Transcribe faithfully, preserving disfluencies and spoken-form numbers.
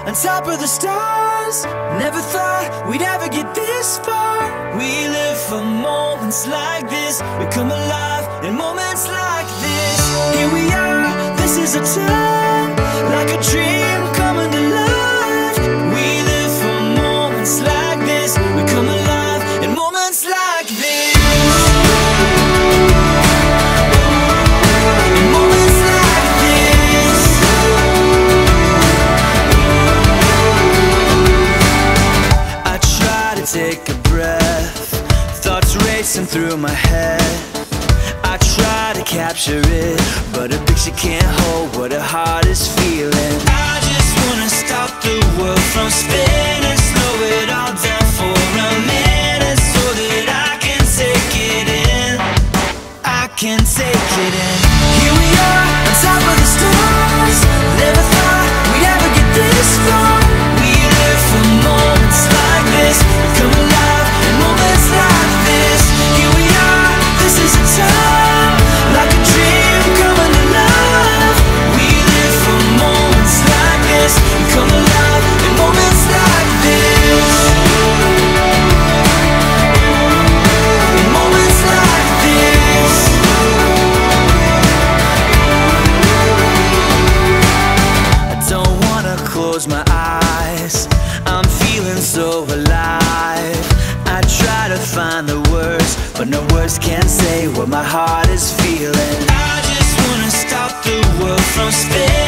on top of the stars. Never thought we'd ever get this far. We live for moments like this. We come alive in moments like this. Here we are, this is a time, like a dream coming to life. We live for moments like this. We come alive in moments like this. In moments like this. I try to take a breath, thoughts racing through my head. I try to capture it, but a picture can't hold what a heart is feeling. I just wanna stop the world from spinning, slow it all down for a minute, so that I can take it in. I can take it in. Here we are, on top of the stars. Never thought we'd ever get this far. We live for moments like this. We come alive in moments like this. Here we are, this is a time, like a dream coming to life. We live for moments like this. We come alive in moments like this. In moments like this. I don't wanna close my eyes, I'm feeling so alive. I try to find the words, but no words can say what my heart is feeling. I just wanna stop the world from spinning.